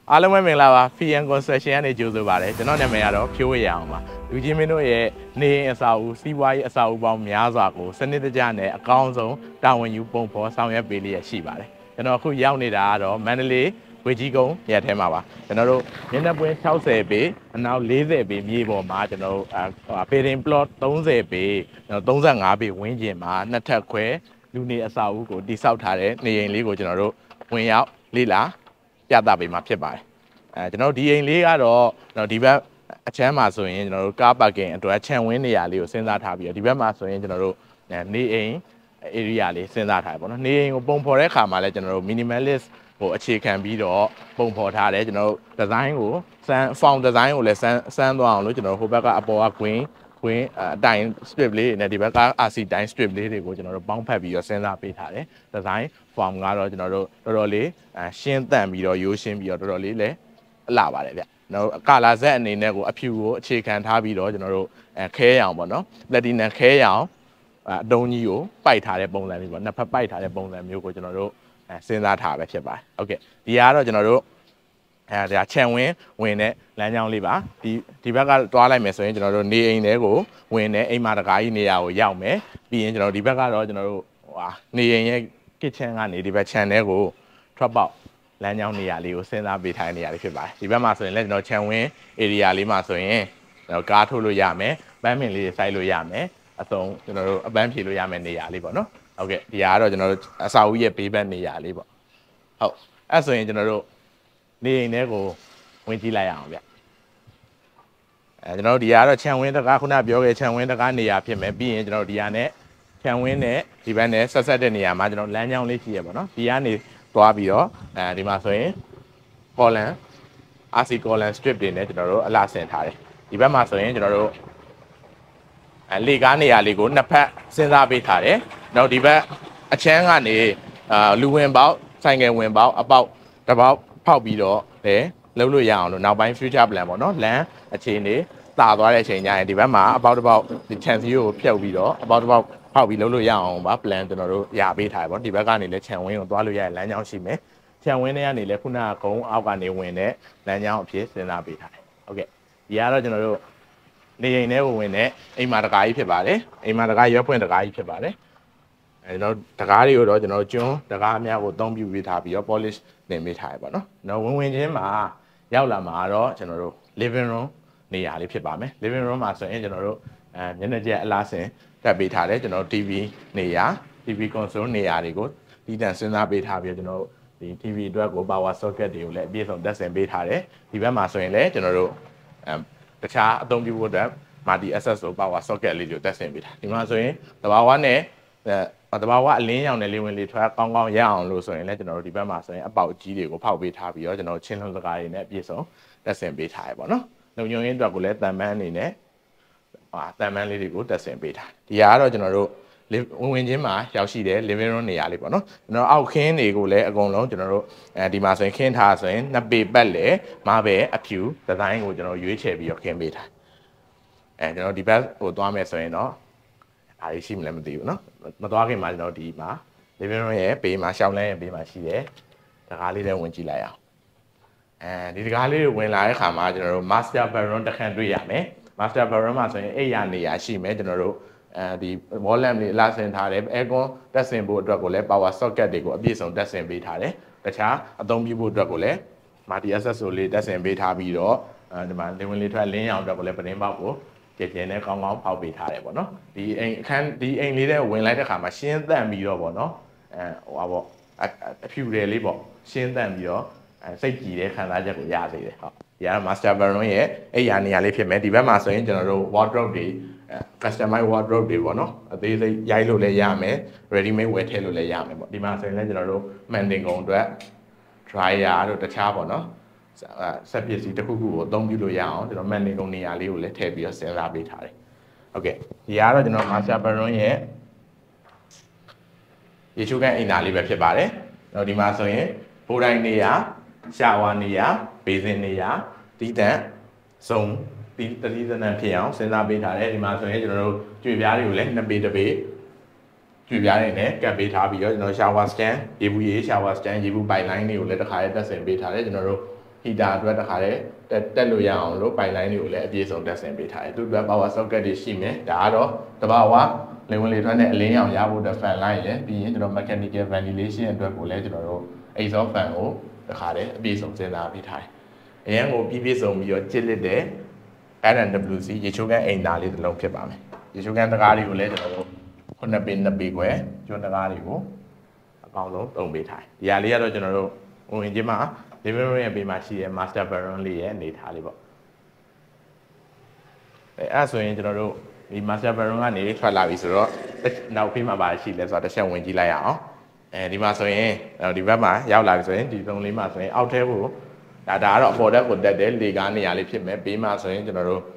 အားလုံးပဲမင်္ဂလာပါ FIAN Construction ကနေကြိုဆိုပါရစေကျွန်တော်နာမည်ကတော့ဖြိုးဝေရအောင်ပါလူချင်းမင်းတို့ရဲ့နေအိမ်အစာအုပ်စီးပွားရေးအစာအုပ်ပေါင်းများစွာကိုစနစ်တကျနဲ့အကောင်းဆုံးတာဝန်ယူပုံဖော်ဆောင်ရွက်ပေးလျက်ရှိပါတယ်ကျွန်တော်အခုရောက်နေတာကတော့မန္တလေးဝေကြီးကုန်းရက်ထဲမှာပါကျွန်တော်တို့မျက်နှာပွင့်60ပေအနောက်40ပေမြေပေါ်မှာကျွန်တော်တို့building plot 30ပေ35ပေဝန်းကျင်မှာနှစ်ထပ်ခွဲလူနေအစာအုပ်ကိုတိစောက်ထားတဲ့နေအိမ်လေးကိုကျွန်တော်တို့ဝင်ရောက်လေ့လာပြသပေးမှာဖြစ်ပါတယ်ကျွန်တော်ဒီအိမ်လေးကတော့ဒီဘက်အချမ်းမှာဆိုရင်ကျွန်တော်တို့ကားပါကင်အတွက်ခြံဝင်းနေရာလေးကိုစဉ်းစားထားပြီးတော့ဒီဘက်မှာဆိုရင်ကျွန်တော်တို့နေအိမ် area လေးစဉ်းစားထားတယ်ပေါ့နော်နေအိမ်ကိုပုံဖော်တဲ့အခါမှာလည်းကျွန်တော်တို့ minimalist ကိုအခြေခံပြီးတော့ပုံဖော်ထားတယ်ကျွန်တော်တို့ design ကိုfound design ကိုလည်းစမ်းသွားအောင်လို့ကျွန်တော်တို့ဟိုဘက်ကအပေါ်က queen အတိုင်း strip လေးနဲ့ဒီဘက်က RC တိုင်း strip လေးတွေကိုကျွန်တော်တို့ပေါင်းဖက်ပြီးတော့စဉ်းစားပေးထားတယ် design form ကတော့ကျွန်တော်တို့တော်တော်လေးရှင်းသန့်ပြီးတော့ရိုးရှင်းပြီးတော့တော်တော်လေးလည်းလာပါတယ်ဗျနော်ကာလာဇက်အနေနဲ့ကိုအဖြူကိုအခြေခံထားပြီးတော့ကျွန်တော်တို့ခဲရောင်ပေါ့နော် platinum ခဲရောင်အတုံးကြီးကိုပိုက်ထားတဲ့ပုံစံမျိုးပေါ့နှစ်ဖက်ပိုက်ထားတဲ့ပုံစံမျိုးကိုကျွန်တော်တို့စဉ်းစားထားပဲဖြစ်ပါတယ်ဟုတ်ကဲ့ဒီကတော့ကျွန်တော်တို့ဒါခြံဝင်းဝင်တဲ့လမ်းကြောင်းလေးပါဒီဘက်ကတွားလိုက်မယ်ဆိုရင်ကျွန်တော်တို့နေအိမ်တွေကိုဝင်တဲ့အိမ်မတကားကြီးနေရာကိုရောက်မယ်ပြီးရင်ကျွန်တော်ဒီဘက်ကတော့ကျွန်တော်တို့နေအိမ်ရဲ့ kitchen ကနေဒီဘက်ခြံထဲကိုထွက်ပေါက်လမ်းကြောင်းနေရာလေးကိုစဉ်းစားပေးထားတဲ့နေရာလေးဖြစ်ပါတယ်ဒီဘက်မှာဆိုရင်လည်းကျွန်တော်ခြံဝင်း area လေးမှာဆိုရင်ကျွန်တော်ကားထိုးလို့ရမယ်ပန်းပင်လေးစိုက်လို့ရမယ်အစုံကျွန်တော်တို့အပန်းဖြေလို့ရမယ်နေရာလေးပေါ့နော်ဟုတ်ကဲ့ဒီကတော့ကျွန်တော်တို့အစာဦးရဲ့ဘေးဘက်နေရာလေးပေါ့ဟုတ်အဲ့ဆိုရင်ကျွန်တော်တို့နေအိမ်တွေကိုဝင်ကြည့်လိုက်အောင်ဗျကျွန်တော်တို့ဒီကတော့ခြံဝင်းတကားခုနပြောခဲ့ခြံဝင်းတကားနေရာဖြစ်မယ်ပြီးရင်ကျွန်တော်တို့ဒီဟာနဲ့ခြံဝင်းနဲ့ဒီဘက်နဲ့ဆက်တဲ့နေရာမှာကျွန်တော်လမ်းကြောင်းလေးရှိရပါတော့ဒီကနေသွားပြီးတော့ဒီမှာဆိုရင် column RC column strip တွေနဲ့ကျွန်တော်တို့အလှဆင်ထားတယ်ဒီဘက်မှာဆိုရင်ကျွန်တော်တို့လေကားနေရာလေးကိုနှစ်ဖက်စဉ်းစားပေးထားတယ်နောက်ဒီဘက်အချမ်းကနေလူဝင်ပေါက်ဆိုင်ငယ်ဝင်ပေါက်အပေါက်တစ်ပေါက်ဖောက်ပြီးတော့လည်းလုပ်လို့ရအောင်လို့နောက်ပိုင်း future plan ပေါ့နော်လမ်းအခြေအနေတာသွားတဲ့အချိန်ကျရင်ဒီဘက်မှာအပေါက်တစ်ပေါက်ဒီ chance ကိုဖြုတ်ပြီးတော့အပေါက်တစ်ပေါက်ဖောက်ပြီးလုပ်လို့ရအောင်ပါ plan ကျွန်တော်တို့ရပေးထားတယ်ပေါ့ဒီဘက်ကနေလည်းခြံဝင်းကိုသွားလို့ရတဲ့လမ်းကြောင်းရှိမယ်ခြံဝင်းထဲကနေလည်းခုနကကုန်းအောက်ကနေဝင်တဲ့လမ်းကြောင်းအဖြစ်စဉ်းစားပေးထားတယ်ဟုတ်ကဲ့ဒီကတော့ကျွန်တော်တို့နေအိမ်ထဲကိုဝင်တဲ့အိမ်မာတကားကြီးဖြစ်ပါတယ်အိမ်မာတကားရွက်ဖွင့်တကားကြီးဖြစ်ပါတယ်ကျွန်တော်တကားတွေကိုတော့ကျွန်တော်ကျွန်းတကားအများကိုအသုံးပြုပေးထားပြီးတော့ polish တင်ပေးထားရပါတော့။နောက်ဝင်ချင်းမှာရောက်လာမှာတော့ကျွန်တော်တို့ living room နေရာလေးဖြစ်ပါမယ် living room မှာဆိုရင်ကျွန်တော်တို့မျက်နှာကျက်အလားဆင်တက်ပေးထားတယ်ကျွန်တော် TV နေရာ TV console နေရာတွေကိုဒီတန်စဉ်းစားပေးထားပြီးတော့ကျွန်တော်ဒီ TV အတွက်ကို power socket တွေကိုလည်းအပြည့်စုံတက်ဆင်ပေးထားတယ်ဒီဘက်မှာဆိုရင်လည်းကျွန်တော်တို့တခြားအသုံးပြုဖို့အတွက် multi access power socket လေးကိုတက်ဆင်ပေးထားဒီမှာဆိုရင်တဘာဝနဲ့တဘာဝအလင်းရောင်နဲ့လေဝင်လေထွက်ကောင်းကောင်းရအောင်လို့ဆိုရင်လည်းကျွန်တော်တို့ဒီဘက်မှာဆိုရင်အပေါက်ကြီးတွေကိုဖောက်ပေးထားပြီးတော့ကျွန်တော်ချင်းလုံးစကားတွေနဲ့အပြည့်စုံတက်ဆင်ပေးထားရပါတော့။လုံညုံရင်းအတွက်ကိုလည်းတန်ပန်းအနေနဲ့တန်ပန်းလေးတွေကိုတက်ဆင်ပေးထား။ဒီဟာကတော့ကျွန်တော်တို့ဝင်ချင်းမှာရောက်ရှိတဲ့ living room နေရာလေးပေါ့နော်။ကျွန်တော်အောက်ခင်းတွေကိုလည်းအကုန်လုံးကျွန်တော်တို့ဒီမှာဆိုရင်ခင်းထားဆိုရင်နှစ်ပေပတ်လေမပဲအဖြူဒီဇိုင်းကိုကျွန်တော်ရွေးချယ်ပြီးတော့ခင်းပေးထား။ကျွန်တော်ဒီဘက်ကိုသွားမယ်ဆိုရင်တော့အားရှိမလဲမသိဘူးเนาะမသွားခင်မှာကျွန်တော်ဒီမှာ living room ရဲ့ဘေးမှာရှောင်းလန်းရဲ့ဘေးမှာရှိတယ်တကားလေးတွေဝင်ကြည့်လိုက်အောင်ဒီတကားလေးတွေဝင်လာတဲ့ခါမှာကျွန်တော်တို့ master bedroom တစ်ခန်းတွေ့ရမယ် master bedroom မှာဆိုရင်အိပ်ရာနေရာရှိမယ်ကျွန်တော်တို့ဒီ wall lamp လေးလာဆင်ထားတယ် aircon တက်ဆင်ဖို့အတွက်ကိုလည်း power socket တွေကိုအပြည့်စုံတက်ဆင်ပေးထားတယ်တခြားအသုံးပြုဖို့အတွက်ကိုလည်း multi access လေးတက်ဆင်ပေးထားပြီးတော့ဒီမှာလင်းဝင်လေးထွက်လင်းရောင်အတွက်ကိုလည်းပတင်းပေါက်ကိုကြည်ပြင်းနဲ့ကောင်းကောင်းဖောက်ပေးထားတယ်ပေါ့နော်ဒီအိမ်အခန်းဒီအိမ်လေးတွေဝင်လိုက်တဲ့ခါမှာရှင်းသန့်ပြီးတော့ပေါ့နော်အဖြူတယ်လေးပေါ့ရှင်းသန့်ပြီးတော့စိတ်ကြည်တဲ့ခံစားချက်ကိုရစေတယ်ဟုတ်ဒီကတော့ master bedroom ရဲ့အိမ်ယာနေရာလေးဖြစ်မယ်ဒီဘက်မှာဆိုရင်ကျွန်တော်တို့ wardrobe တွေcustomize wardrobe တွေပေါ့နော်အသေးစိတ်ရိုက်လို့လည်းရမယ် ready made ဝယ်ထည့်လို့လည်းရမယ်ပေါ့ဒီမှာဆိုရင်လည်းကျွန်တော်တို့ mannequin ကုန်အတွက် dryer တို့တခြားပေါ့နော်ဆက်ပစ္စည်းတစ်ခုခုကိုအသုံးပြုလို့ရအောင်ကျွန်တော် mannequin ကုန်နေရာလေးကိုလည်းထည့်ပြီးတော့စဉ်းစားပေးထားတယ်ဟုတ်ကဲ့ဒီကတော့ကျွန်တော် master bedroom ရဲ့ရေချိုးခန်းအိမ်သာလေးပဲဖြစ်ပါတယ်တော့ဒီမှာဆိုရင်ဘိုးတိုင်းနေရာရှာဝါနေရာဘေးစင်နေရာတီးတန့်စုံတီးတတိသနံဖြစ်အောင်စဉ်းစားပေးထားတယ်ဒီမှာဆိုရင်ကျွန်တော်တို့ကြွေပြားတွေကိုလည်းနှစ်ပေတစ်ပေကြွေပြားတွေနဲ့ကပ်ပေးထားပြီးတော့ကျွန်တော် shower stand ရေဘူးရေ shower stand ရေဘူးပိုက်လိုင်းတွေကိုလည်းတစ်ခါရေးတက်ဆင်ပေးထားတယ်ကျွန်တော်တို့ heater အတွက်တခါလေတက်လို့ရအောင်လို့ pipeline တွေကိုလည်းအပြည့်စုံတက်ဆင်ပေးထားတယ်သူတို့ power socket တွေရှိမယ်ဒါကတော့တဘာဝလေဝင်လေထွက်နဲ့အလင်းရောင်ရဖို့အတွက် fan line ရယ်ပြီးရင်ကျွန်တော် mechanical ventilation အတွက်ကိုလည်းကျွန်တော်တို့ exhaust fan ကိုတခါလေအပြည့်စုံစဉ်းစားပေးထားတယ်အရင်ကိုပြည့်စုံပြီးတော့ကျစ်လက်တဲ့ RWC ရေချိုးကန်အိမ်သားလေးတစ်လုံးဖြစ်ပါမယ်ရေချိုးကန်တကားတွေကိုလည်းကျွန်တော်တို့9 pin 2 pin ခွဲကျွန်းတကားတွေကိုအကောင်းဆုံးတုံပေးထားတယ်ဒီဟာလေးကတော့ကျွန်တော်တို့ဝင်ချင်းမှာ living room ရဲ့ဘေးမှာရှိတဲ့ master bedroom လေးရဲ့အနေထားလေးပေါ့အဲ့ဆိုရင်ကျွန်တော်တို့ဒီ master bedroom ကနေထွက်လာပြီဆိုတော့နောက်ဖေးမှာပါရှိလဲဆိုတော့တစ်ချက်ဝင်ကြည့်လိုက်ရအောင်ဒီမှာဆိုရင်ဒီဘက်မှာရောက်လာပြီဆိုရင်ဒီသုံးလေးမှာဆိုရင်အောက်ထဲကိုဒါကတော့အပေါ်တက်ကိုတက်တယ်လေကားနေရာလေးဖြစ်မယ်ဘေးမှာဆိုရင်ကျွန်တော်တို့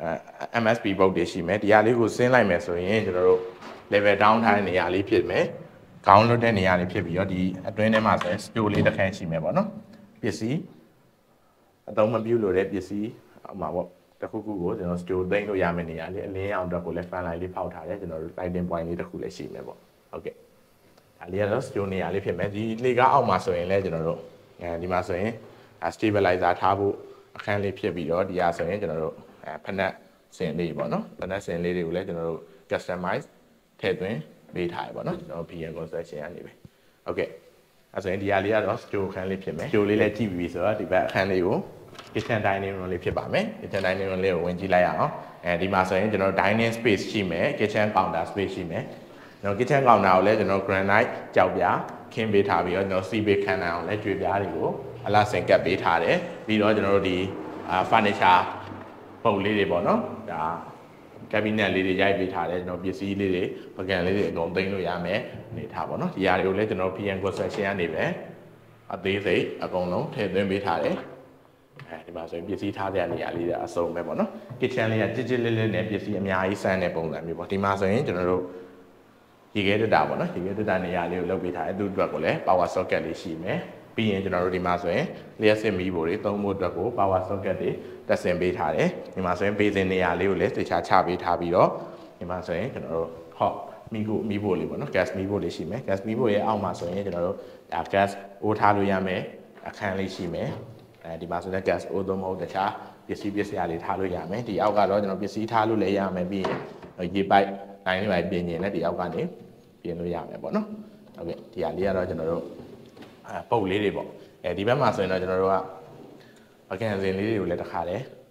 MSP ဘုတ်တွေရှိမယ်ဒီဟာလေးကိုဆင်းလိုက်မယ်ဆိုရင်ကျွန်တော်တို့ level down ထားတဲ့နေရာလေးဖြစ်မယ်ခေါင်းလွတ်တဲ့နေရာလေးဖြစ်ပြီးတော့ဒီအတွင်းထဲမှာဆိုရင် store လေးတစ်ခန်းရှိမယ်ပေါ့နော်ပစ္စည်းအသုံးမပြုလို့တဲ့ပစ္စည်းဟိုမှာပေါ့တစ်ခုခုကိုကျွန်တော် store သိမ်းလို့ရမယ့်နေရာလေးအလင်းအောင်အတွက်ကိုလည်း fan line လေးဖောက်ထားတယ်ကျွန်တော်တို့ lighting point လေးတစ်ခုလည်းရှိမယ်ပေါ့ဟုတ်ကဲ့ဒါလေးကတော့ store နေရာလေးဖြစ်မယ်ဒီလေကားအောက်မှာဆိုရင်လည်းကျွန်တော်တို့ဒီမှာဆိုရင် stabilizer ထားဖို့အခန်းလေးဖြစ်ပြီးတော့ဒီဟာဆိုရင်ကျွန်တော်တို့ဖက်နက်စင်လေးပေါ့နော်ဖက်နက်စင်လေးတွေကိုလည်းကျွန်တော်တို့ customize ထည့်သွင်းပေးထားရပေါ့နော်ကျွန်တော် PM construction ကနေပဲဟုတ်ကဲ့အဲဆိုရင်ဒီဟာလေးကတော့ store ခန်းလေးဖြစ်မယ် store လေးလည်းကြည့်ပြီးဆိုတော့ဒီဘက်အခန်းလေးကို kitchen dining room လေးဖြစ်ပါမယ် kitchen dining room လေးကိုဝင်ကြည့်လိုက်ရအောင်ဒီမှာဆိုရင်ကျွန်တော် dining space ရှိမယ် kitchen counter space ရှိမယ်ကျွန်တော် kitchen counter ကိုလည်းကျွန်တော် granite ကြောက်ပြားခင်းပေးထားပြီးတော့ကျွန်တော် sea base ခန်းအောင်လည်းကြွေပြားတွေကိုအလားစင်ကပ်ပေးထားတယ်ပြီးတော့ကျွန်တော်တို့ဒီ furniture ပုံလေးတွေပေါ့နော်ဒါ cabinet လေးတွေရိုက်ပေးထားတယ်ကျွန်တော်ပစ္စည်းလေးတွေပကံလေးတွေအကုန်သိမ်းလို့ရမယ်အနေထားပေါ့နော်ဒီဟာတွေကိုလည်းကျွန်တော် PM construction ကနေပဲအသေးစိတ်အကုန်လုံးထည့်သွင်းပေးထားတယ်ဒီမှာဆိုရင်ပစ္စည်းထားတဲ့နေရာလေးတွေအစုံပဲပေါ့နော် kitchen လေးကကြစ်ကြစ်လေးလေးနဲ့ပစ္စည်းအများကြီးစမ်းတဲ့ပုံစံမျိုးပေါ့ဒီမှာဆိုရင်ကျွန်တော်တို့ရေခဲတက်တာပေါ့နော်ရေခဲတက်တာနေရာလေးကိုလုပ်ပေးထားတယ်သူ့အတွက်ကိုလည်း power socket လေးရှိမယ်ပြီးရင်ကျွန်တော်တို့ဒီမှာဆိုရင်လျှက်စစ်မီးဘိုတွေသုံးဖို့အတွက်ကို power socket တွေတက်ဆင်ပေးထားတယ်ဒီမှာဆိုရင် basin နေရာလေးကိုလည်းတခြားချပေးထားပြီးတော့ဒီမှာဆိုရင်ကျွန်တော်တို့ hot မီးဘိုလေးပေါ့နော် gas မီးဘိုလေးရှိမယ် gas မီးဘိုရဲ့အောက်မှာဆိုရင်ကျွန်တော်တို့ဒါ gas အိုးထားလို့ရမယ်အခန်းလေးရှိမယ်ဒီမှာဆိုရင် gas အိုးသုံးမဟုတ်တခြားပစ္စည်းလေးထားလို့ရမယ်ဒီအောက်ကတော့ကျွန်တော်ပစ္စည်းထားလို့လည်းရမယ်ပြီးရင်ရေပိုက်တိုင်းလေးပိုင်းပြင်ရင်လည်းဒီအောက်ကနေပြင်လို့ရမယ်ပေါ့နော်ဟုတ်ကဲ့ဒီဟာလေးကတော့ကျွန်တော်တို့ပုတ်လေးတွေပေါ့ဒီဘက်မှာဆိုရင်တော့ကျွန်တော်တို့ကပကံစင်လေးတွေကိုလည်းတစ်ခါလဲ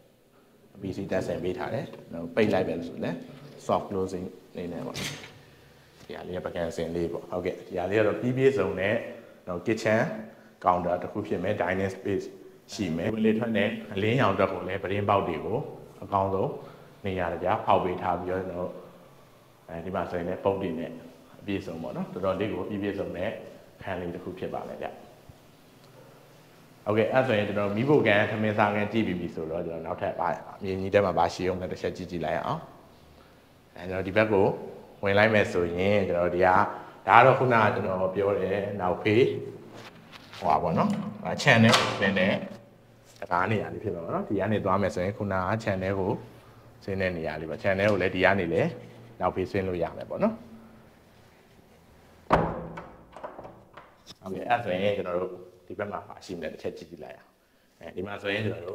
PC တက်ဆင်ပေးထားတယ်ပိတ်လိုက်ပဲဆိုလည်း soft closing နေနေပေါ့ဒီဟာလေးကပကံစင်လေးပေါ့ဟုတ်ကဲ့ဒီဟာလေးကတော့ပြည့်စုံတဲ့ kitchen counter တစ်ခုဖြစ်မယ် dining space ရှိမယ်ဝင်လေထွက်တဲ့အလင်းရောင်အတွက်ကိုလည်းပရင်းပေါက်တွေကိုအကောင်းဆုံးနေရာကြဖောက်ပေးထားပြီးတော့ကျွန်တော်ဒီမှာဆိုရင်လည်းပုံတွေနဲ့အပြည့်စုံပေါ့နော်တော်တော်လေးကိုပြည့်စုံတဲ့ခန်းလေးတစ်ခုဖြစ်ပါမယ်ဗျဟုတ်ကဲ့အဲ့ဆိုရင်ကျွန်တော်မီးဖို့ကန်ထမင်းစားကန်ကြည့်ပြီးပြီဆိုတော့ကျွန်တော်နောက်ထပ်ပါမြင်းကြီးထဲမှာပါရှိအောင်လည်းတစ်ချက်ကြည့်လိုက်အောင်ကျွန်တော်ဒီဘက်ကိုဝင်လိုက်မယ်ဆိုရင်ကျွန်တော်ဒီကဒါကတော့ခုနကကျွန်တော်ပြောတယ်နောက်ဖေးဟိုပါပေါ့နော် channel ဆင်းတဲ့တကားနေရာလေးဖြစ်မှာပေါ့နော်ဒီကနေသွားမယ်ဆိုရင်ခုနက channel ကိုဆင်းတဲ့နေရာလေးပေါ့ channel ကိုလည်းဒီကနေလည်းနောက်ဖေးဆင်းလို့ရမယ်ပေါ့နော်ဟုတ်ကဲ့အဲ့ဆိုရင်ကျွန်တော်တို့ဒီဘက်မှာပါရှိမယ်တစ်ချက်ကြည့်လိုက်အောင်ဒီမှာဆိုရင်ကျွန်တော်တို့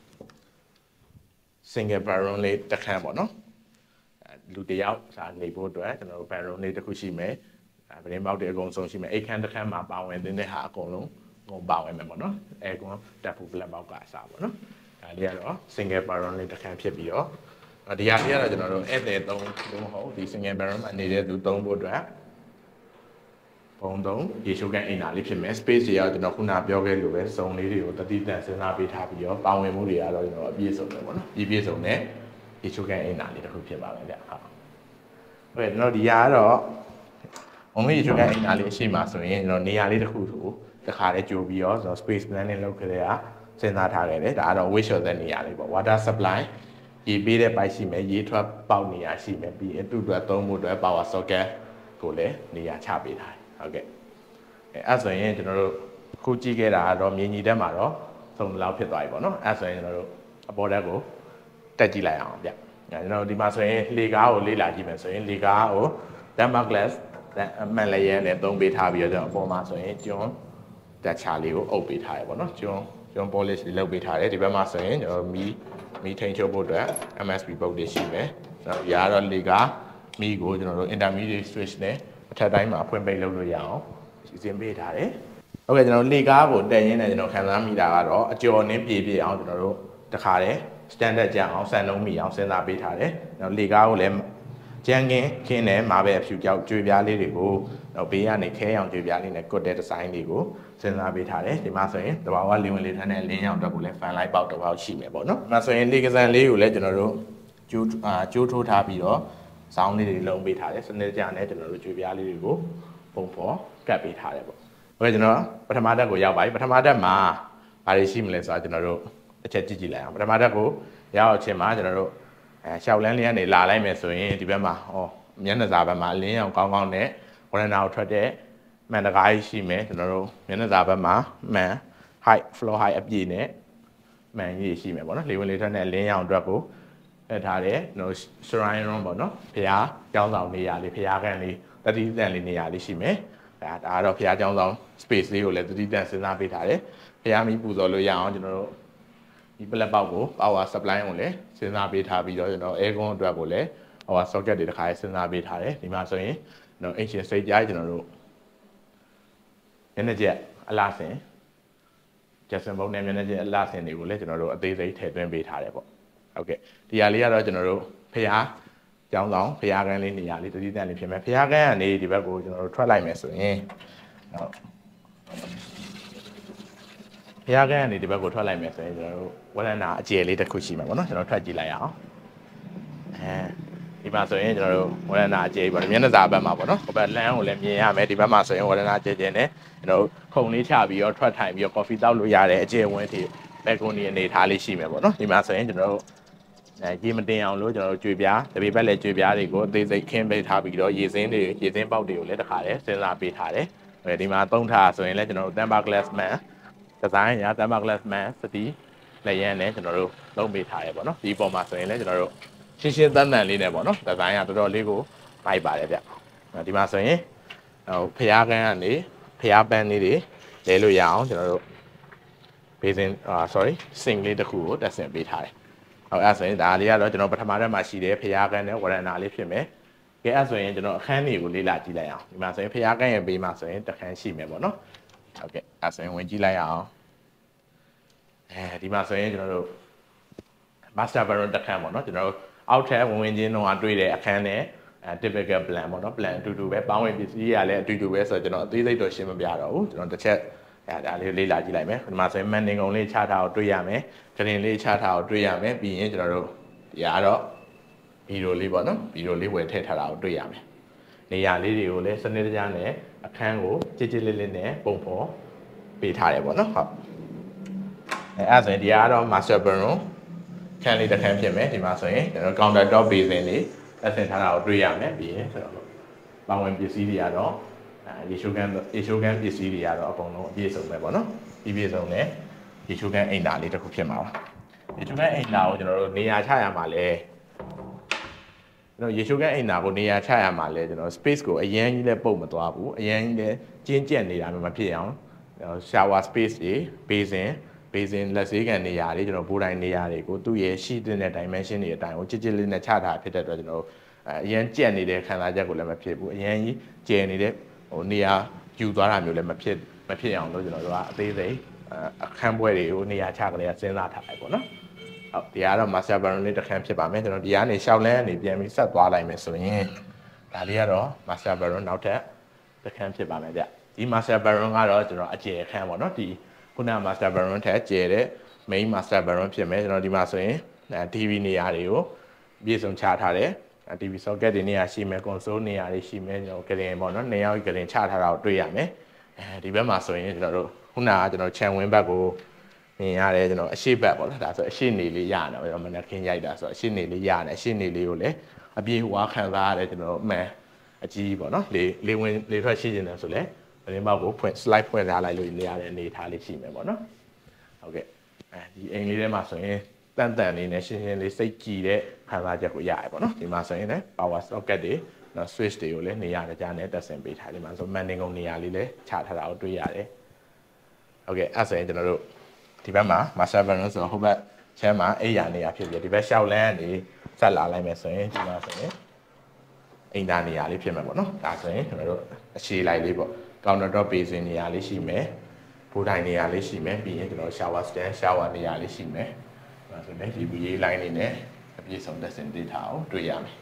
single bedroom လေးတစ်ခန်းပေါ့နော်လူတယောက်ဒါနေဖို့အတွက်ကျွန်တော်တို့ bedroom လေးတစ်ခုရှိမယ်ဗရင်းပေါက်တွေအကုန်ဆုံးရှိမယ်အိတ်ခန်းတစ်ခန်းမှာပါဝင်တဲ့ဟာအကုန်လုံးပါဝင်မယ်ပေါ့နော်အဲကွန်တက်ဖို့ black box ကအစားပေါ့နော်ဒါလေးကတော့ single bedroom လေးတစ်ခန်းဖြစ်ပြီးတော့ဒီဟာလေးကတော့ကျွန်တော်တို့ဧည့်သည်သုံးလို့မဟုတ်ဒီ single bedroom မှာနေတဲ့သူသုံးဖို့အတွက်ပုံသုံးရေချိုးကန်အိမ်သာလေးဖြစ်မယ် space တွေကတော့ကျွန်တော်ခုနပြောခဲ့လို့ပဲစုံလေးတွေကိုတတိတန်စဉ်းစားပေးထားပြီးတော့ပါဝင်မှုတွေကတော့ကျွန်တော်အပြည့်စုံတယ်ပေါ့နော်ပြည့်စုံတဲ့ရေချိုးကန်အိမ်သာလေးတစ်ခုဖြစ်ပါမယ်ဗျဟုတ်ကဲ့ကျွန်တော်ဒီဟာကတော့only ရေချိုးကန်အိမ်သာလေးရှိမှဆိုရင်ကျွန်တော်နေရာလေးတစ်ခုကိုတစ်ခါလေးကြိုပြီးတော့ကျွန်တော် space planning လုပ်ခဲ့တဲ့ဟာစဉ်းစားထားခဲ့တယ်ဒါကတော့ wish of တဲ့နေရာလေးပေါ့ water supply ရေပေးတဲ့ပိုက်ရှိမယ်ရေထွက်ပေါက်နေရာရှိမယ်ပြီးရင်သူ့အတွက်သုံးဖို့အတွက် power socket ကိုလည်းနေရာချပေးထားဟုတ်ကဲ့အဲ့ဆိုရင်ကျွန်တော်တို့ခုကြည့်ခဲ့တာကတော့မြင်းကြီးတက်မှာတော့သုံးလောက်ဖြစ်သွားပြီပေါ့နော်အဲ့ဆိုရင်ကျွန်တော်တို့အပေါ်တက်ကိုတက်ကြည့်လိုက်အောင်ဗျကျွန်တော်ဒီမှာဆိုရင်လေကားကိုလေ့လာကြည့်မယ်ဆိုရင်လေကားကို Denmark glass မှန်လျက်နဲ့သုံးပေးထားပြီးတော့ကျွန်တော်အပေါ်မှာဆိုရင်ကျွန်းတက်ချာလေးကိုအုပ်ပေးထားရပေါ့နော်ကျွန်းကျွန်တော် polish တွေလုပ်ပေးထားတယ်ဒီဘက်မှာဆိုရင်ကျွန်တော်မီထိန်ချုပ်ဖို့အတွက် MSB ပုတ်တွေရှိမယ်နော်ဒီကတော့လေကမီကိုကျွန်တော်တို့ intermediate switch နဲ့အထက်တိုင်းမှာဖွင့်ပိတ်လုပ်လို့ရအောင်စီစဉ်ပေးထားတယ်ဟုတ်ကဲ့ကျွန်တော်လေကားကိုတက်ရင်းနဲ့ကျွန်တော်ခံစားမိတာကတော့အကျော်နင်းပြေပြေအောင်ကျွန်တော်တို့တခါတည်း standard ကြအောင်စံလုံးမိအောင်စဉ်းစားပေးထားတယ်နော်လေကားကိုလည်းကြမ်းခင်းနဲ့မာပဲအဖြူကြောက်ကြွေပြားလေးတွေကိုတော့ဘေးကနေခဲရောင်ကြွေပြားလေးနဲ့ကွတ်တဲ့ဒီဇိုင်းလေးကိုစဉ်းစားပေးထားတယ်ဒီမှာဆိုရင်တဘာဝလင်းဝင်လေးထမ်းတဲ့လင်းရောင်အတွက်ကိုလည်း fan light ပေါက်တစ်ပေါက်ရှိမယ်ပေါ့နော်ဒီမှာဆိုရင်လေကစားလေးကိုလည်းကျွန်တော်တို့ကျိုးထိုးထားပြီးတော့ဆောင်းလေးတွေလုံးပေးထားတယ်စနစ်ကြနဲ့ကျွန်တော်တို့ကြွေပြားလေးတွေကိုပုံဖော်ကတ်ပေးထားတယ်ပေါ့ဟုတ်ကဲ့ကျွန်တော်ပထမဓာတ်ကိုရောက်ပါပြီပထမဓာတ်မှာဘာတွေရှိမလဲဆိုတော့ကျွန်တော်တို့တစ်ချက်ကြည့်လိုက်အောင်ပထမဓာတ်ကိုရောက်အောင်ချင်းမှာကျွန်တော်တို့ရှောက်လန်းလေးကနေလာလိုက်မယ်ဆိုရင်ဒီဘက်မှာမျက်နှာစာဘက်မှာလင်းရောင်ကောင်းကောင်းနဲ့ဝရဏာကိုထွက်တဲ့မှန်တကားကြီးရှိမယ်ကျွန်တော်တို့မျက်နှာစာဘက်မှာမှန် height floor height အပြည့်နဲ့မှန်ကြီးရှိမယ်ပေါ့နော်လေဝင်လေထွက်တဲ့လင်းရောင်အတွက်ကိုထည့်ထားတယ်ကျွန်တော် shrine room ပေါ့နော်ဘုရားကျောင်းဆောင်နေရာလေးဘုရားကန်လေးတတိတန်လေးနေရာလေးရှိမယ်ဒါကတော့ဘုရားကျောင်းဆောင် space လေးကိုလည်းတတိတန်စဉ်းစားပေးထားတယ်ဘုရားမီးပူဇော်လို့ရအောင်ကျွန်တော်တို့ဒီပလက်ပေါက်ကို power supply ကိုလည်းစဉ်းစားပေးထားပြီးတော့ကျွန်တော် aircon အတွက်ကိုလည်းpower socket တွေတစ်ခါစဉ်းစားပေးထားတယ်ဒီမှာဆိုရင်ကျွန်တော် ancient စိတ်ကြားကျွန်တော်တို့မျက်နှာကျက်အလားစင်ကျက်စင်ဘုံနဲ့မျက်နှာကျက်အလားစင်တွေကိုလည်းကျွန်တော်တို့အသေးစိတ်ထည့်သွင်းပေးထားတယ်ပေါ့ဟုတ်ကဲ့ဒီဟာလေးကတော့ကျွန်တော်တို့ဖျားကျောင်းဆောင်ဖျားကန်းလေးနေရာလေးတတိတန်လေးဖြစ်မယ်ဖျားကန်းကနေဒီဘက်ကိုကျွန်တော်တို့ထွက်လိုက်မယ်ဆိုရင်ဟုတ်ဖျားကန်းကနေဒီဘက်ကိုထွက်လိုက်မယ်ဆိုရင်ကျွန်တော်တို့ဝရဏအကျယ်လေးတစ်ခုရှိမှာပေါ့နော်ကျွန်တော်ထွက်ကြည့်လိုက်အောင်ဒီမှာဆိုရင်ကျွန်တော်တို့ဝရဏအကျယ်ပေါ့မျက်နှာစာဘက်မှာပေါ့နော်ဟိုဘက်လမ်းကိုလည်းမြင်ရမယ်ဒီဘက်မှာဆိုရင်ဝရဏကျယ်ကျယ်နဲ့ကျွန်တော်တို့ခုံလေးချပြီးတော့ထွက်ထိုင်ပြီးတော့ coffee တောက်လို့ရတဲ့အကျယ်ဝန်းထိဘက်ကွန်ဒီအနေထားလေးရှိမယ်ပေါ့နော်ဒီမှာဆိုရင်ကျွန်တော်တို့ရေမတင်အောင်လို့ကျွန်တော်တို့ကြွေပြားတပိပတ်လည်းကြွေပြားတွေကိုအသေးစိတ်ခင်းပေးထားပြီးတော့ရေစင်းပေါက်တွေကိုလည်းတစ်ခါတည်းစဉ်းစားပေးထားတယ်ဒီမှာသုံးထားဆိုရင်လည်းကျွန်တော်တို့ temper glass man ဒီဇိုင်းရ temper glass man စတီးလည်းရမ်းနဲ့ကျွန်တော်တို့သုံးပေးထားရပေါ့နော်ဒီပုံမှာဆိုရင်လည်းကျွန်တော်တို့ရှင်းတန်းလေးနဲ့ပေါ့နော်ဒီဇိုင်းကတော်တော်လေးကိုမိုက်ပါတယ်ဗျဒီမှာဆိုရင်ဖျားကန်းကနေဖျားပန်းလေးတွေလဲလို့ရအောင်ကျွန်တော်တို့ဘေးစင်sink လေးတစ်ခုကိုတက်ဆင်ပေးထားတယ်ဟုတ်အဲ့ဆိုရင်ဒါလေးကတော့ကျွန်တော်ပထမတက်မှာရှိတဲ့ဖျားကန်းနဲ့ဝရဏာလေးဖြစ်မယ်ကဲအဲ့ဆိုရင်ကျွန်တော်အခန်းတွေကိုလေ့လာကြည့်လိုက်အောင်ဒီမှာဆိုရင်ဖျားကန်းရဲ့ဘေးမှာဆိုရင်တစ်ခန်းရှိမယ်ပေါ့နော်ဟုတ်ကဲ့အဲ့ဆိုရင်ဝင်ကြည့်လိုက်အောင်ဒီမှာဆိုရင်ကျွန်တော်တို့ master bedroom တစ်ခန်းပေါ့နော်ကျွန်တော်တို့အောက်ထပ်ဝင်ချင်းတော့တွေ့တဲ့အခန်းနဲ့ typical plan ပေါ့နော် plan အတူတူပဲပေါင်းဝင်ပစ္စည်းတွေကလည်းအတူတူပဲဆိုတော့ကျွန်တော်အသေးစိတ်တော့ရှင်းမပြတော့ဘူးကျွန်တော်တစ်ချက်ဒါလေးလေ့လာကြည့်လိုက်မယ်ဒီမှာဆိုရင် manding ကုန်လေးချထားအောင်တွေ့ရမယ်ဂရင်လေးချထားအောင်တွေ့ရမယ်ပြီးရင်ကျွန်တော်တို့ဒီကတော့ဗီဒီယိုလေးပေါ့နော်ဗီဒီယိုလေးဝယ်ထည့်ထားတာကိုတွေ့ရမယ်နေရာလေးတွေကိုလည်းစနစ်တကျနဲ့အခန်းကိုကြည်ကြည်လေးလေးနဲ့ပုံဖော်ပေးထားတယ်ပေါ့နော်ဟုတ်အဲ့ဆိုရင်ဒီကတော့ master bedroom ခန်းလေးတစ်ခန်းဖြစ်မယ်ဒီမှာဆိုရင်ကျွန်တော် counter top basin လေးအဆင်ထားတာကိုတွေ့ရမယ်ပြီးရင်ဆိုတော့ပေါင်းဝင်ပစ္စည်းတွေကတော့ရေချိုးခန်းပစ္စည်းတွေကတော့အကုန်လုံးအပြည့်စုံပဲပေါ့နော်ပြည့်စုံတဲ့ရေချိုးခန်းအိမ်သာလေးတစ်ခုဖြစ်မှာပါရေချိုးခန်းအိမ်သာကိုကျွန်တော်တို့နေရာချရမှာလဲကျွန်တော်ရေချိုးခန်းအိမ်သာကိုနေရာချရမှာလဲကျွန်တော် space ကိုအရန်ကြီးလဲပုတ်မသွားဘူးအရန်ကြီးလဲကျဉ်းကျက်နေတာမျိုးမဖြစ်အောင် shower space တွေ basin လက်ဆေးကန်နေရာတွေကျွန်တော်ဘိုးတိုင်းနေရာတွေကိုသူ့ရဲ့ရှိတဲ့ dimension တွေအတိုင်းကိုကြစ်ကြစ်လေးနဲ့ချထားဖြစ်တဲ့အတွက်ကျွန်တော်အရန်ကျက်နေတဲ့ခံစားချက်ကိုလည်းမဖြစ်ဘူးအရန်ကြီးကျယ်နေတဲ့နေရာယူသွားတာမျိုးလည်းမဖြစ်အောင်လို့ကျွန်တော်တို့ကအသေးစိတ်အခန်းပွဲတွေကိုနေရာချကလေးစဉ်းစားထားလိုက်ပေါ့နော်ဟုတ်ဒီကတော့ master bedroom လေးတစ်ခန်းဖြစ်ပါမယ်ကျွန်တော်ဒီကနေရှောက်လန်းကနေပြန်ပြီးဆက်သွားလိုက်မယ်ဆိုရင်ဒါလေးကတော့ master bedroom နောက်ထပ်တစ်ခန်းဖြစ်ပါမယ်ဗျဒီ master bedroom ကတော့ကျွန်တော်အကျယ်အခန်းပေါ့နော်ဒီခုန master bedroom ထက်ကျယ်တဲ့ main master bedroom ဖြစ်မယ်ကျွန်တော်ဒီမှာဆိုရင် TV နေရာတွေကိုပြည့်စုံချထားတယ်TV socket တွေနေရာရှိမယ် console နေရာတွေရှိမယ်ကျွန်တော်ဂရင်ပေါ့နော်နေရာဂရင်ချထားတာကိုတွေ့ရမယ်ဒီဘက်မှာဆိုရင်ကျွန်တော်တို့ခုနကကျွန်တော်ခြံဝင်းဘက်ကိုမြင်ရတယ်ကျွန်တော်အရှိဘက်ပေါ့နော်ဒါဆိုအရှိနေလေးရတယ်ကျွန်တော်မနက်ခင်းရိုက်တာဆိုအရှိနေလေးရတယ်အရှိနေလေးကိုလည်းအပြေဝါခံစားရတယ်ကျွန်တော်အမှန်အကြီးပေါ့နော်လေဝင်လေထွက်ရှိနေတယ်ဆိုလဲဗရင်ပေါက်ကိုဖွင့် slide ဖွင့်ထားလိုက်လို့ရတဲ့အနေထားလေးရှိမယ်ပေါ့နော်ဟုတ်ကဲ့ဒီအိမ်လေးထဲမှာဆိုရင်တန်လေးနဲ့ရှင်းလေးစိတ်ကြည်တဲ့ခံစားချက်ကိုရရပေါ့နော်ဒီမှာဆိုရင်လည်း power socket တွေနော် switch တွေကိုလည်းနေရာတကြားနဲ့တက်ဆင်ပေးထားဒီမှာဆို manding ကုန်နေရာလေးလည်းချထားတာကိုတွေ့ရတယ်ဟုတ်ကဲ့အဲ့ဆိုရင်ကျွန်တော်တို့ဒီဘက်မှာ master bedroom ဆိုတော့ဟိုဘက်ချမ်းမှာအိမ်ယာနေရာဖြစ်ပြီးဒီဘက်ရှောက်လန်းနေဆက်လာလိုက်မယ်ဆိုရင်ဒီမှာဆိုရင်အိမ်သားနေရာလေးဖြစ်မှာပေါ့နော်ဒါဆိုရင်ကျွန်တော်တို့အခြေလိုက်လေးပေါ့ counter top basin နေရာလေးရှိမယ်ဖိုးတိုင်နေရာလေးရှိမယ်ပြီးရင်ကျွန်တော် shower stand shower နေရာလေးရှိမယ်ဒါဆိုရင် VBA line လေးနဲ့အပြည့်စုံသက်စင်ပေးထားအောင်တွေ့ရမယ်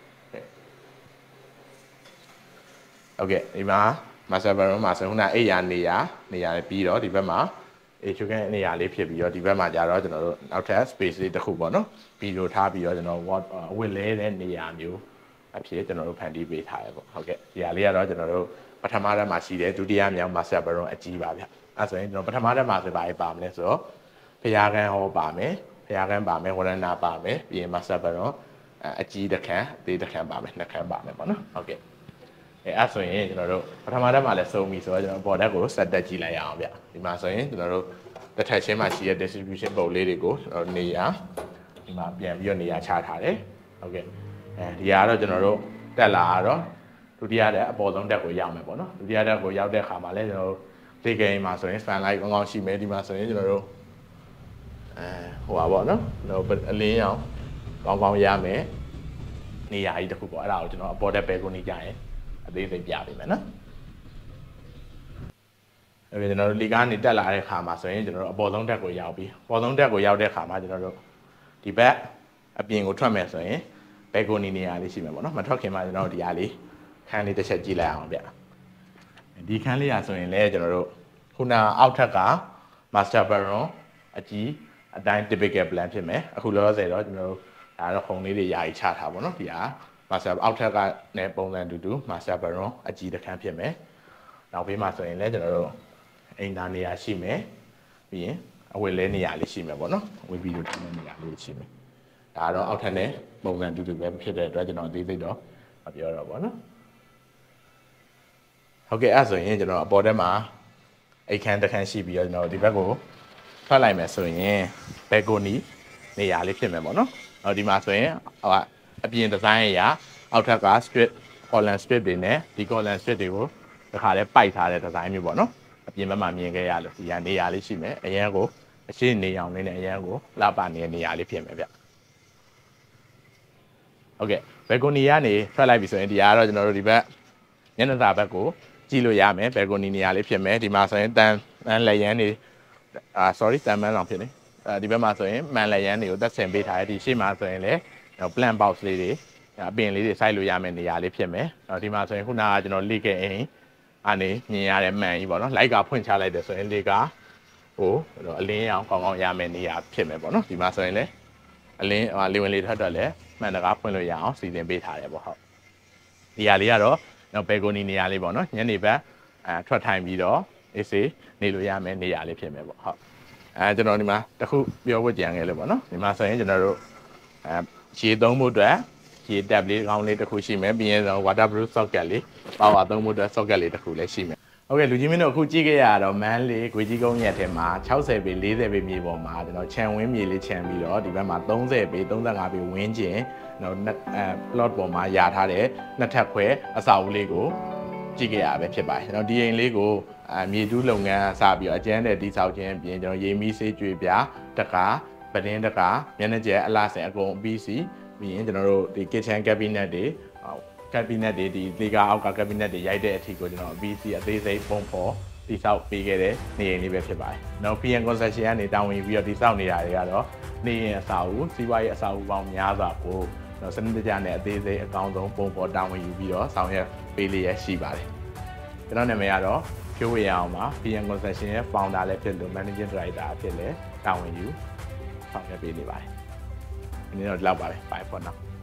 ဟုတ်ကဲ့ဒီမှာ master bedroom မှာဆိုခုနအိမ်ယာနေရာပြီးတော့ဒီဘက်မှာချိုကန်နေရာလေးဖြစ်ပြီးတော့ဒီဘက်မှာကြတော့ကျွန်တော်တို့နောက်ထပ် space လေးတစ်ခုပေါ့နော်ဗီဒီယိုထားပြီးတော့ကျွန်တော်ဝစ်လဲတဲ့နေရာမျိုးအဖြစ်ကျွန်တော်တို့ဖန်တီးပေးထားရပေါ့ဟုတ်ကဲ့ဒီဟာလေးကတော့ကျွန်တော်တို့ပထမတက်မှာရှိတယ်ဒုတိယမြောက် master bedroom အကြီးပါဗျအဲဆိုရင်ကျွန်တော်ပထမတက်မှာဆိုပါမလဲဆိုတော့ဖျားခန်းဟောပါမယ်ဖျားခန်းပါမယ်ဝရဏပါမယ်ပြီးရင် master bedroom အကြီးတစ်ခန်းအသေးတစ်ခန်းပါမယ်နှစ်ခန်းပါမယ်ပေါ့နော်ဟုတ်ကဲ့အဲ့ဆိုရင်ကျွန်တော်တို့ပထမတက်မှာလည်းစုံပြီဆိုတော့ကျွန်တော်ပေါ်တက်ကိုဆက်တက်ကြည့်လိုက်ရအောင်ဗျဒီမှာဆိုရင်ကျွန်တော်တို့တစ်ထပ်ချင်းမှာရှိတဲ့ distribution ပုံလေးတွေကိုကျွန်တော်နေရာဒီမှာပြန်ပြီးတော့နေရာချထားတယ်ဟုတ်ကဲ့ဒီကတော့ကျွန်တော်တို့တက်လာတော့ဒုတိယတက်အပေါ်ဆုံးတက်ကိုရောက်မယ်ပေါ့နော်ဒုတိယတက်ကိုရောက်တဲ့အခါမှာလည်းကျွန်တော်တို့ဒီဂိမ်းမှာဆိုရင် fan light ကောင်းကောင်းရှိမယ်ဒီမှာဆိုရင်ကျွန်တော်တို့ဟိုပါပေါ့နော်ကျွန်တော်အလင်းရောင်ကောင်းကောင်းရမယ်နေရာကြီးတစ်ခုပေါ့အဲ့ဒါကိုကျွန်တော်အပေါ်တက်ပဲကိုနေကြရင်အသေးစိတ်ပြပေးမယ်နော်အဲ့ဒီကျွန်တော်တို့လီကနေတက်လာတဲ့ခါမှာဆိုရင်ကျွန်တော်တို့အပေါ်ဆုံးတက်ကိုရောက်ပြီးအပေါ်ဆုံးတက်ကိုရောက်တဲ့ခါမှာကျွန်တော်တို့ဒီဘက်အပြင်ကိုထွက်မယ်ဆိုရင်ဘက်ကိုနေရာလေးရှိမယ်ပေါ့နော်မထွက်ခင်မှာကျွန်တော်တို့ဒီအားလေးခန်းလေးတစ်ချက်ကြည့်လိုက်အောင်ဗျဒီခန်းလေးရဆိုရင်လည်းကျွန်တော်တို့ခုနအောက်ထက်က master bedroom အကြီးအတိုင်း typical plan ဖြစ်မယ်အခုလောလောဆယ်တော့ကျွန်တော်တို့ဒါတော့ခုံလေးတွေယာယီချထားပါတော့ဒီဟာ master အောက်ထက်ကနဲ့ပုံစံတူ master bedroom အကြီးတစ်ခန်းဖြစ်မယ်နောက်ဘေးမှာဆိုရင်လည်းကျွန်တော်တို့အိမ်သားနေရာရှိမယ်ပြီးရင်အဝတ်လဲနေရာလေးရှိမယ်ပေါ့နော်အဝတ်ဗီဒီယိုထိုင်နေရာလေးရှိမယ်ဒါတော့အောက်ထပ်နဲ့ပုံစံတူပဲဖြစ်တဲ့အတွက်ကျွန်တော်အသေးစိတ်တော့မပြောတော့ပါနော်ဟုတ်ကဲ့အဲ့ဆိုရင်ကျွန်တော်အပေါ်တက်မှာအိတ်ခန်းတစ်ခန်းရှိပြီးတော့ကျွန်တော်ဒီဘက်ကိုထွက်လိုက်မယ်ဆိုရင်ဘက်ကိုနေရာလေးဖြစ်မယ်ပေါ့နော်ဟောဒီမှာဆိုရင်အပြင်ဒီဇိုင်းအရာအောက်ထက်က strip column strip တွေနဲ့ဒီ column strip တွေကိုတခါလဲပိုက်ထားတဲ့ဒီဇိုင်းမျိုးပေါ့နော်အပြင်ဘက်မှာမြင်ခဲ့ရလို့ဒီနေရာလေးရှိမယ်အရန်ကိုအရှိနေအောင်လေးနဲ့အရန်ကိုလှပနေတဲ့နေရာလေးဖြစ်မယ်ဗျဟုတ်ကဲ့ဘယ်ကိုနီကနေထွက်လိုက်ပြီဆိုရင်ဒီကတော့ကျွန်တော်တို့ဒီဘက်ညနေစာဘက်ကိုကြည့်လို့ရမယ်ဘယ်ကိုနီနေရာလေးဖြစ်မယ်ဒီမှာဆိုရင်တန်လက်ရန်နေsorry တန်မန်းအောင်ဖြစ်နေဒီဘက်မှာဆိုရင်မန်လက်ရန်တွေကိုသက်ဆင်ပေးထားတယ်ဒီရှေ့မှာဆိုရင်လည်း plan box လေးတွေအပင်လေးတွေစိုက်လို့ရမယ်နေရာလေးဖြစ်မယ်ဒီမှာဆိုရင်ခုနကကျွန်တော်လိခဲ့အိမ်အနေမြင်ရတဲ့မှန်ကြီးပေါ့နော်လိုက်ကဖွင့်ချလိုက်တယ်ဆိုရင်လေကဟိုအလင်းရောင်ကောင်းကောင်းရမယ်နေရာဖြစ်မယ်ပေါ့နော်ဒီမှာဆိုရင်လည်းအလင်းလေဝင်လေထွက်တော့လည်းမှန်တကားဖွင့်လို့ရအောင်စီစဉ်ပေးထားတယ်ပေါ့ဟုတ်ဒီဟာလေးကတော့ဘယ်ကိုနီနေရာလေးပေါ့နော်ညနေဘက်ထွက်ထိုင်ပြီးတော့အေးစေးနေလို့ရမယ်နေရာလေးဖြစ်မယ်ပေါ့ဟုတ်ကျွန်တော်ဒီမှာတစ်ခုပြောဖို့ကြံခဲ့လို့ပေါ့နော်ဒီမှာဆိုရင်ကျွန်တော်တို့ရေသုံးဖို့အတွက်ရေတက်လေးကောင်းလေးတစ်ခုရှိမယ်ပြီးရင် waterproof socket လေးပါဝါသုံးဖို့အတွက် socket လေးတစ်ခုလည်းရှိမယ်ဟုတ်ကဲ့လူကြီးမင်းတို့အခုကြည့်ခဲ့ရတော့မန်းလေးဂွေကြီးကုန်းရက်ထဲမှာ60ပေ40ပေမြေပေါ်မှာကျွန်တော်ခြံဝင်းမြေလေးခြံပြီးတော့ဒီဘက်မှာ30ပေ35ပေဝင်းကျင်ကျွန်တော်plot ပေါ်မှာယာထားတဲ့နှစ်ထပ်ခွဲအစာအုပ်လေးကိုကြည့်ခဲ့ရပဲဖြစ်ပါတယ်ကျွန်တော်ဒီအိမ်လေးကိုမြေတူးလုပ်ငန်းစပြီးတော့အကျန်းတဲ့တိဆောက်ခြင်းအပြင်ကျွန်တော်ရေမီးဆေးကြွေပြတကားပတင်းတကားမျက်နှာကျက်အလားစင်အကုန်ပြီးစီပြီးရင်ကျွန်တော်တို့ဒီ kitchen cabinet တွေ cabinet တွေဒီလေကာအောက်က cabinet တွေရိုက်တဲ့အထိကိုကျွန်တော်အပြီးစီအသေးစိတ်ပုံဖော်တိဆောက်ပေးခဲ့တဲ့နေအိမ်လေးပဲဖြစ်ပါတယ်။နောက် PM concession ကနေတာဝန်ယူပြီးတော့တိဆောက်နေတာတွေကတော့နေအိမ်အစာအုပ်စီးပွားရေးအစာအုပ်ပေါင်းများစွာကိုကျွန်တော်စနစ်တကျနဲ့အသေးစိတ်အကောင်းဆုံးပုံဖော်တာဝန်ယူပြီးတော့ဆောင်ရွက်ပေးလျက်ရှိပါတယ်။ကျွန်တော်နာမည်ကတော့ဖြိုးဝေအောင်ပါ PM concession ရဲ့ founder လည်းဖြစ်လို့ managing director အဖြစ်လည်းတာဝန်ယူဆောင်ရွက်ပေးနေပါတယ်။ဒီနေ့တော့ဒီလောက်ပါပဲ bye for now